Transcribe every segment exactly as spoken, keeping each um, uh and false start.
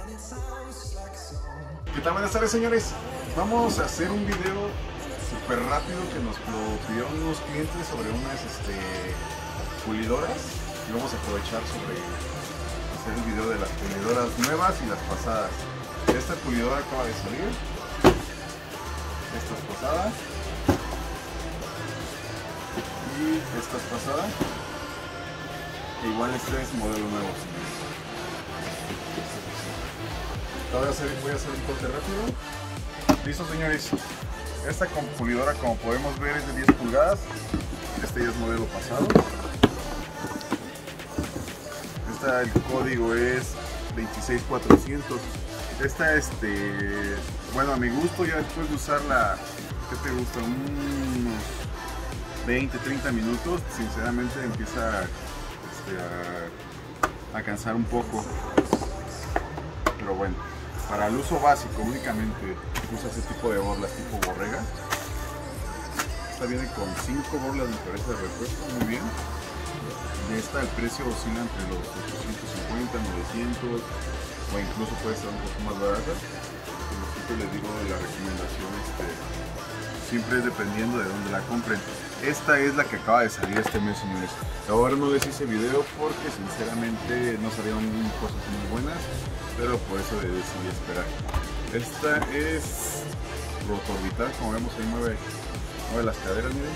¿Qué tal? Buenas tardes, señores. Vamos a hacer un video súper rápido que nos lo pidieron unos clientes sobre unas este, pulidoras, y vamos a aprovechar sobre hacer el video de las pulidoras nuevas y las pasadas. Esta pulidora acaba de salir, esta es pasada y esta es pasada, e igual este es modelo nuevo, señores. Voy a hacer, voy a hacer un corte rápido. Listo, señores. Esta pulidora, como podemos ver, es de diez pulgadas. Este ya es modelo pasado. Esta, el código es veintiséis cuatrocientos. Esta, este, bueno, a mi gusto, ya después de usarla, ¿qué te gusta? Unos veinte, treinta minutos, sinceramente empieza este, a, a cansar un poco. Pero bueno, para el uso básico únicamente usa ese tipo de borlas tipo borrega. Esta viene con cinco borlas, me parece, de repuesto, muy bien. De esta el precio oscila entre los ochocientos cincuenta, novecientos, o incluso puede ser un poco más barata. Como siempre les digo, de la recomendación este, siempre es dependiendo de dónde la compren. Esta es la que acaba de salir este mes, señores. Ahora no les hice video porque sinceramente no salieron cosas muy buenas, pero por eso decidí esperar. Esta es rotorbital, como vemos ahí mueve, mueve las caderas, miren.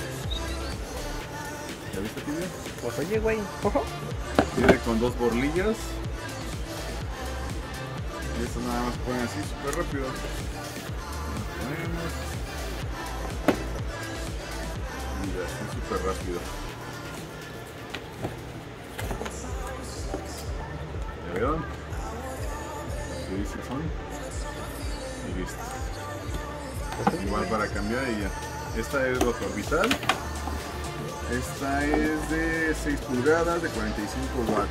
¿Ya viste, tibia? Pues oye, güey. Viene con dos borlillas. Y esto nada más ponen así súper rápido. Lo ponemos. Y así súper rápido. ¿Ya vieron? Así dice son. Y listo. Igual para cambiar y ya. Esta es rotorbital. Esta es de seis pulgadas, de cuarenta y cinco watts.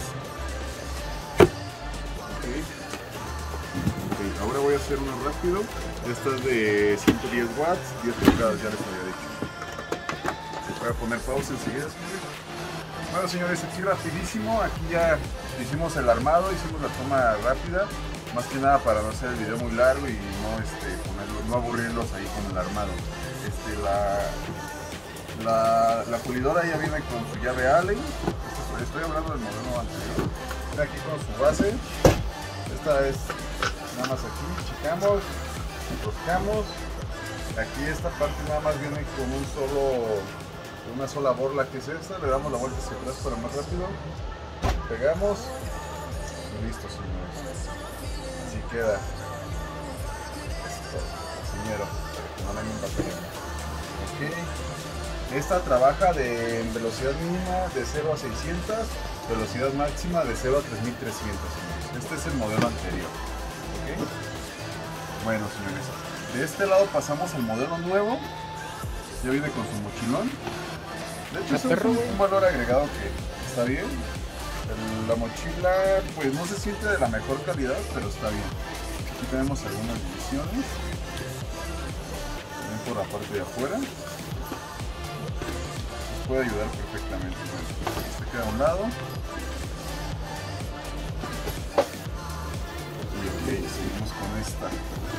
Okay. Okay, ahora voy a hacer uno rápido. Esta es de ciento diez watts, diez pulgadas, ya les había dicho. Voy a poner pausa enseguida, señores. Bueno, señores, aquí rapidísimo. Aquí ya hicimos el armado, hicimos la toma rápida. Más que nada para no hacer el video muy largo y no, este, ponerlo, no aburrirlos ahí con el armado. Este, la, la, la pulidora ya viene con su llave Allen. Estoy, estoy hablando del modelo anterior. Viene aquí con su base. Esta es nada más aquí, checamos, enroscamos. Aquí esta parte nada más viene con un solo, una sola borla, que es esta. Le damos la vuelta hacia atrás para más rápido. Pegamos y listo, señores. Así queda. Esto, señero, para que no le hagan batallando. Ok. Esta trabaja de en velocidad mínima de cero a seiscientos, velocidad máxima de cero a tres mil trescientos, señores. Este es el modelo anterior. Ok. Bueno, señores, de este lado pasamos al modelo nuevo. Ya viene con su mochilón. De hecho, es un, un valor agregado que está bien. La mochila pues no se siente de la mejor calidad, pero está bien. Aquí tenemos algunas divisiones. También por la parte de afuera. Nos puede ayudar perfectamente. Bueno, este queda a un lado. Y ok, seguimos con esta.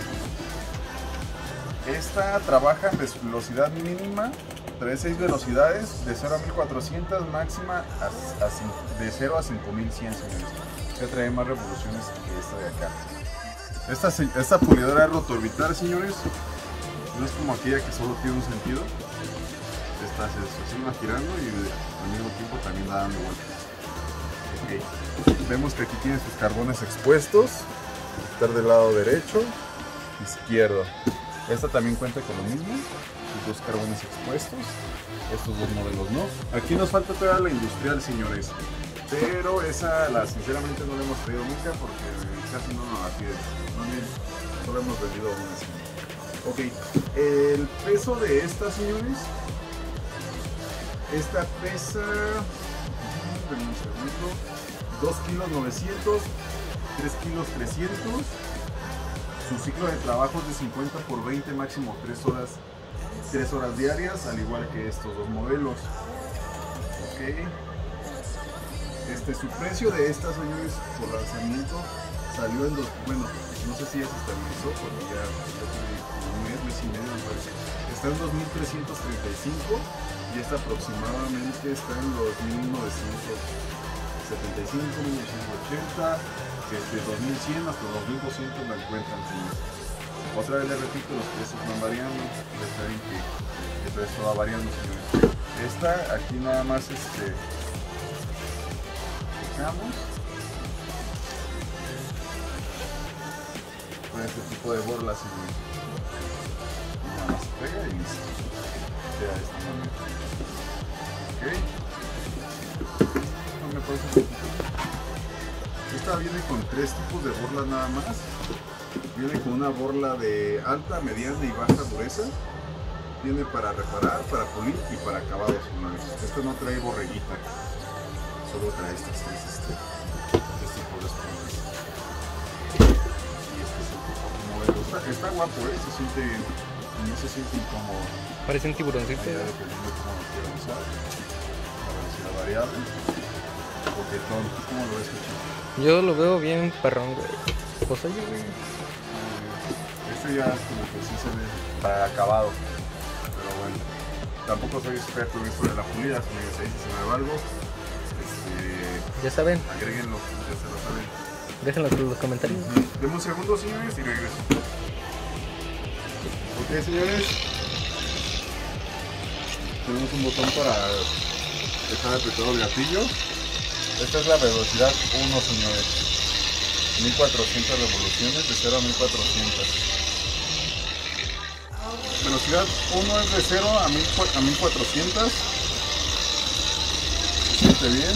Esta trabaja en velocidad mínima. Trae seis velocidades, de cero a mil cuatrocientos, máxima a, a, de cero a cinco mil cien, señores. Ya trae más revoluciones que esta de acá. Esta, esta pulidora es rotorbital, señores. No es como aquella que solo tiene un sentido. Esta se, se va girando y al mismo tiempo también da dando vueltas. Okay. Vemos que aquí tiene sus carbones expuestos. Estar del lado derecho, izquierdo. Esta también cuenta con lo mismo. Sus dos carbones expuestos, estos dos modelos no. Aquí nos falta todavía la industrial, señores, pero esa la sinceramente no la hemos traído nunca porque casi no nos la piden. No, solo hemos vendido una, señor. Ok, el peso de esta, señores, esta pesa, un segundo, dos kilos novecientos, tres kilos trescientos. Su ciclo de trabajo es de cincuenta por veinte, máximo tres horas. tres horas diarias, al igual que estos dos modelos. Ok. Este, su precio de estas, señores, por lanzamiento salió en dos, bueno, no sé si ya se estabilizó porque ya, ya tiene un mes, mes y medio me parece. Está en dos mil trescientos treinta y cinco y esta aproximadamente está en los mil novecientos setenta y cinco, mil novecientos ochenta, desde dos mil cien hasta dos mil doscientos la encuentran, señores. Otra vez les repito, los precios van variando, ya saben que el precio va variando, señores. Esta, aquí nada más este, checamos con este tipo de borlas, señores. Nada más se pega y listo. Queda de esta manera. Ok. No me parece un poquito. Esta viene con tres tipos de borlas nada más. Viene con una borla de alta, mediana y baja dureza. Viene para reparar, para pulir y para acabados, señores. Esta no trae borreguita. Solo trae estas tres, este, tres tipos de esponjas. Y este es el tipo modelo. Está, está guapo, ¿eh? Se siente, no se siente incómodo. Parece un tiburoncito. Ya dependiendo de cómo lo quieran usar. La velocidad variable. Porque todo, ¿tú cómo lo ves, Cochito? Yo lo veo bien perrón, güey. Pues oye, güey. Este ya es como que sí se ve para acabado. Pero bueno, tampoco soy experto en esto de la pulida, señores. Ahí si se me va algo, este, Ya saben, agréguenlo, ya se lo saben. déjenlo en los comentarios. Demos un segundo, señores, y regreso. Ok, señores. Tenemos un botón para dejar apretado el gatillo. Esta es la velocidad uno, señores. mil cuatrocientas revoluciones, de cero a mil cuatrocientos. Velocidad uno es de cero a mil cuatrocientos. Se siente bien.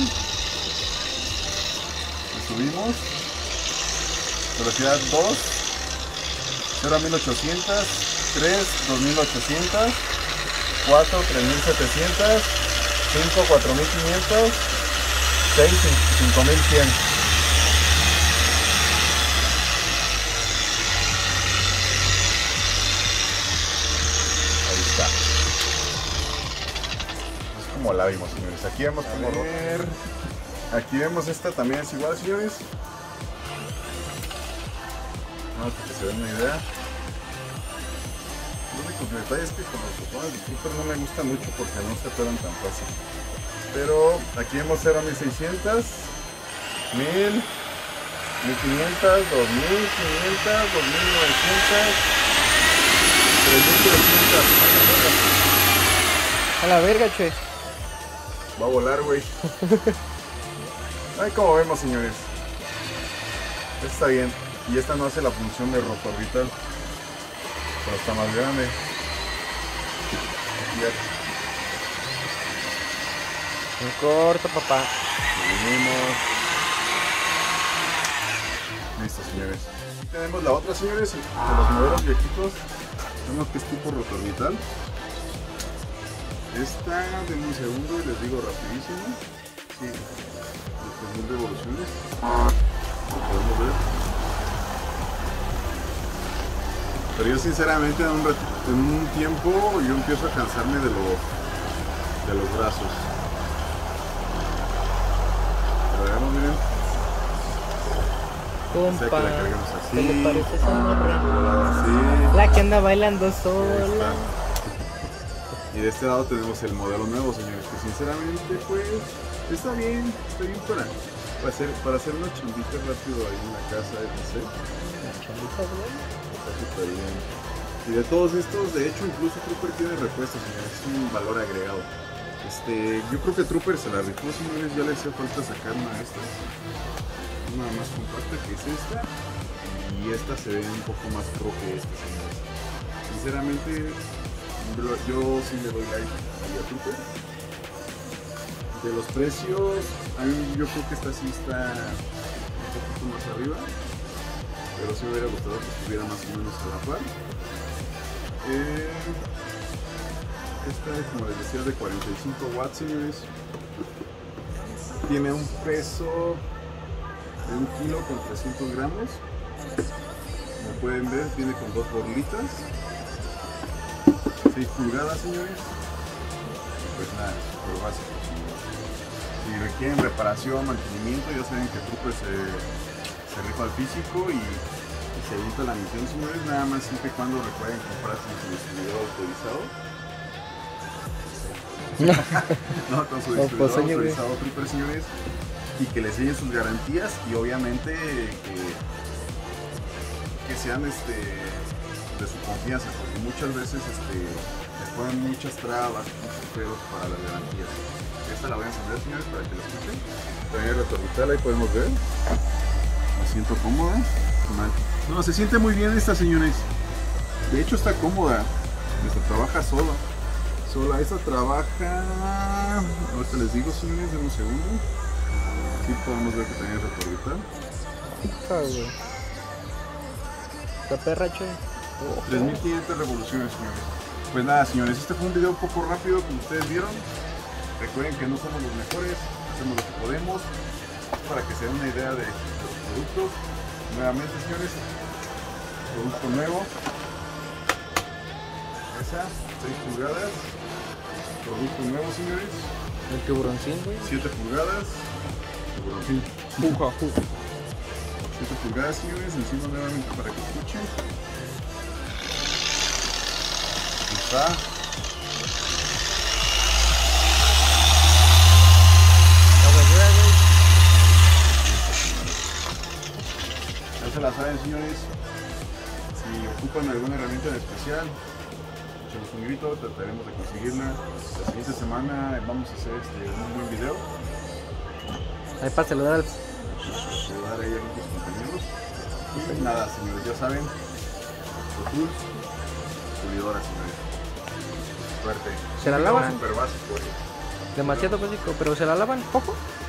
Le subimos. Velocidad dos, cero a mil ochocientos, tres, dos mil ochocientos, cuatro, tres mil setecientos, cinco, cuatro mil quinientos, seis, cinco mil cien. Como la vimos, señores. Aquí vemos como ver. Aquí vemos esta también es igual, señores. Vamos para que se den una idea. Lo único detalle es que con los botones de Trooper no me gusta mucho porque no se atoran tan fácil. Pero aquí vemos cero a mil seiscientos, mil, mil quinientos, dos mil quinientos, dos mil novecientos, tres mil trescientos. A la verga, che. Va a volar, güey. Ahí como vemos, señores. Esta está bien. Y esta no hace la función de rotorbital. Pero está más grande. Aquí ya. Un corto, papá. Seguimos. Listo, señores. Aquí tenemos la otra, señores. De los modelos viejitos. Vemos que es tipo rotorbital. Esta, denme un segundo y les digo rapidísimo. Sí, tres mil revoluciones. Lo podemos ver. Pero yo sinceramente en un, en un tiempo yo empiezo a cansarme de los, de los brazos. Pero veamos, miren. Compa, Que la carguemos así. ¿qué le parece esa morra? Así. La que anda bailando sola. Y de este lado tenemos el modelo nuevo, señores, que sinceramente pues está bien, está bien para, para, hacer, para hacer una chambita rápido ahí en la casa, etcétera. La chambita, güey. Está súper bien. Y de todos estos, de hecho, incluso Trooper tiene repuestos, señores, es un valor agregado. Este, yo creo que Trooper se la rifó, señores, ya le hacía falta sacar una de estas. Una más compacta que es esta, y esta se ve un poco más pro que esta, señores. Sinceramente, yo sí le doy like a Trooper. De los precios, a mí yo creo que esta sí está un poquito más arriba, pero sí me hubiera gustado que estuviera más o menos a la par. Eh, esta, como les decía, de cuarenta y cinco watts, señores. Tiene un peso de un kilo con trescientos gramos. Como pueden ver, viene con dos borlitas. seis pulgadas, señores. Pues nada, lo básico. Si requieren reparación, mantenimiento, ya saben que Trooper se, se rifa el físico y, y se evita la misión, señores, nada más siempre y cuando recuerden comprarse su distribuidor autorizado. No, con su Oh, pues, distribuidor oye, güey. autorizado Flipper, señores, y que les enseñen sus garantías y obviamente que, que sean este de su confianza, porque muchas veces este, les ponen muchas trabas, muchos pedos para las garantías. Esta la voy a encender, señores, para que la escuchen. También el retornital, ahí podemos ver. Me siento cómoda. No, se siente muy bien esta, señores. De hecho está cómoda. Esta trabaja sola. Sola, esta trabaja... Ahorita les digo, señores, de un segundo. Aquí podemos ver que tiene el retornital. Puta, güey. La perra, che. tres mil quinientas revoluciones, señores. Pues nada, señores, este fue un video un poco rápido, como ustedes vieron. Recuerden que no somos los mejores, hacemos lo que podemos para que se den una idea de, de los productos. Nuevamente, señores, producto nuevo. Esa, seis pulgadas. Producto nuevo, señores. El tiburoncín, güey. siete pulgadas. Tiburoncín. Puja, puja. siete pulgadas, señores. Encima nuevamente para que escuchen. Aquí está. Ya se la saben, señores. Si ocupan alguna herramienta en especial, echemos un grito, trataremos de conseguirla. La siguiente semana vamos a hacer este, un buen video. Ahí para saludar al... Saludar ahí a nuestros compañeros. Y nada, señores, ya saben. Pro Tools, pulidora, señores. Suerte. ¿Se la Un video lavan? Súper básico, eh. Demasiado básico, pero ¿se la lavan poco?